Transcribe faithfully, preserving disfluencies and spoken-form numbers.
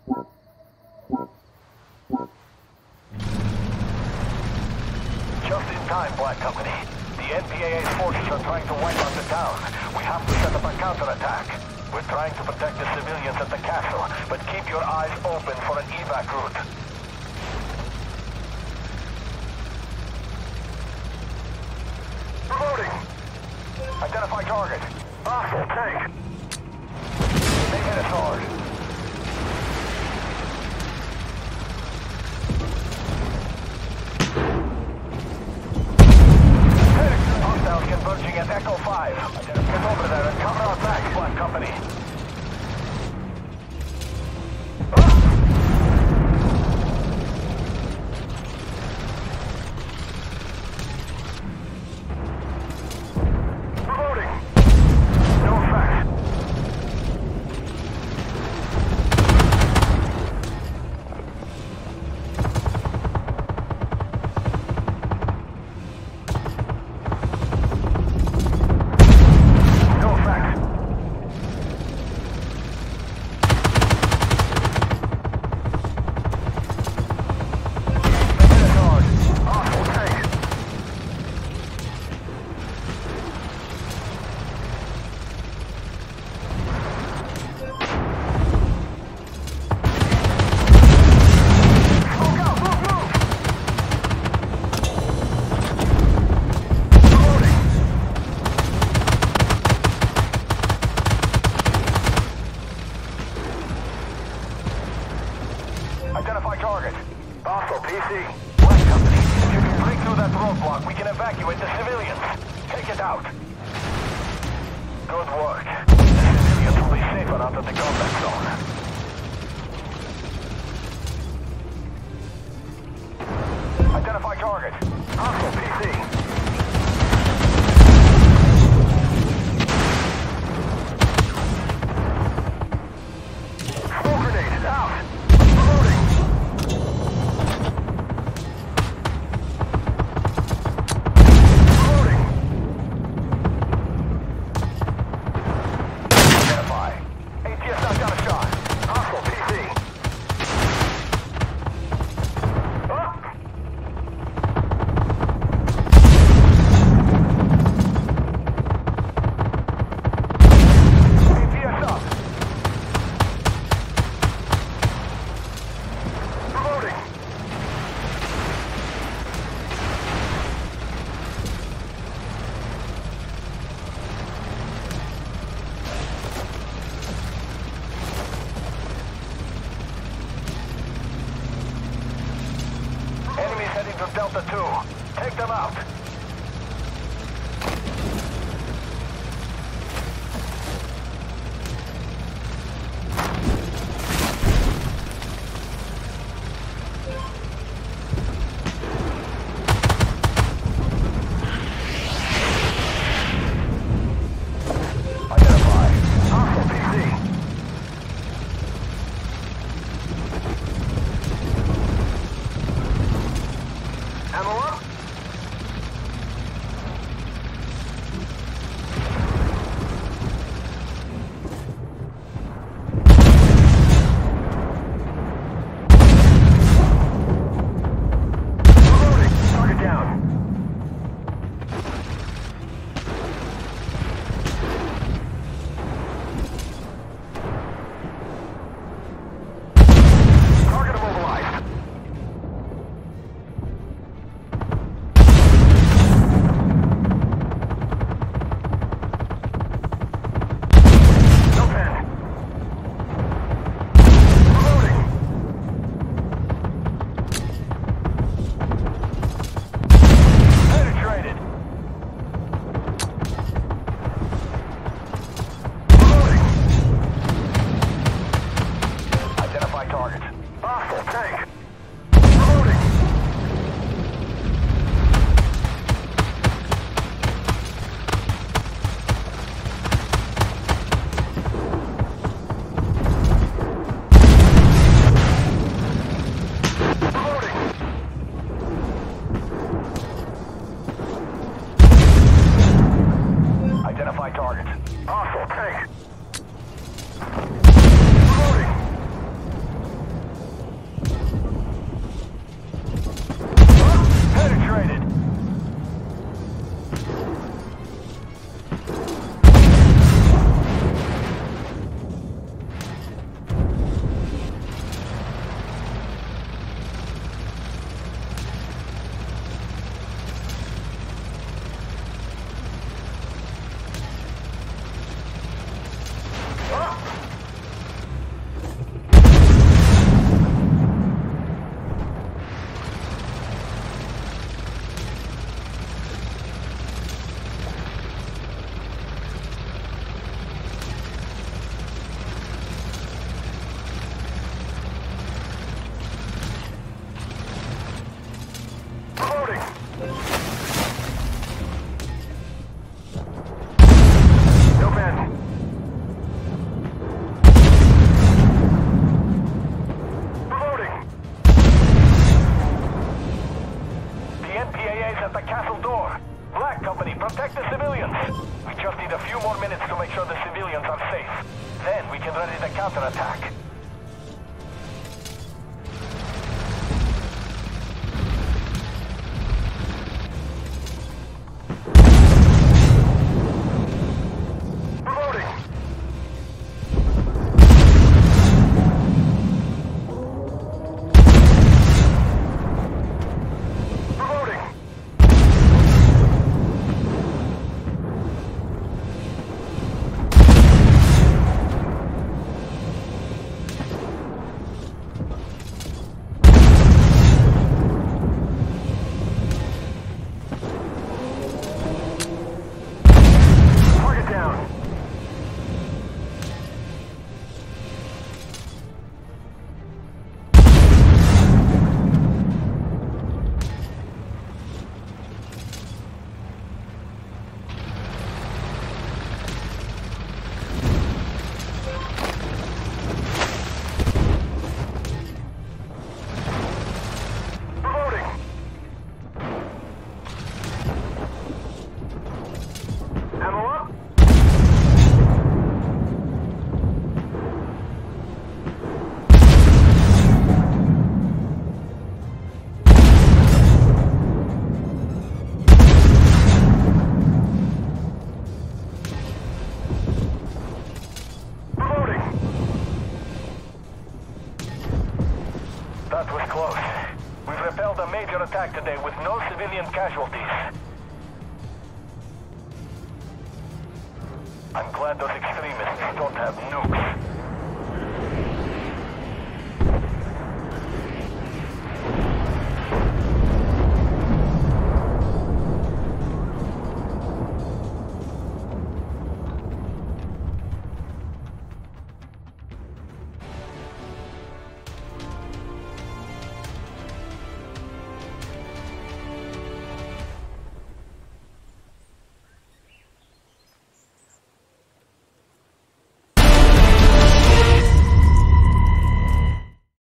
Just in time, Black Company. The N P A A's forces are trying to wipe out the town. We have to set up a counterattack. We're trying to protect the civilians at the castle, but keep your eyes open for an evac route. Reloading! Identify target. Hostile tank. They hit us hard. Hostiles converging at Echo five. Get over there and cover our back, Black Company. Identify target. Hostile P C. Black Company, if you can break through that roadblock, we can evacuate the civilians. Take it out. Good work. The civilians will be safer out of the combat zone. Identify target. Hostile P C. Heading to Delta two. Take them out. Identify. Hostile P C. Ammo up? major attack. That was close. We've repelled a major attack today with no civilian casualties. I'm glad those extremists don't have nukes.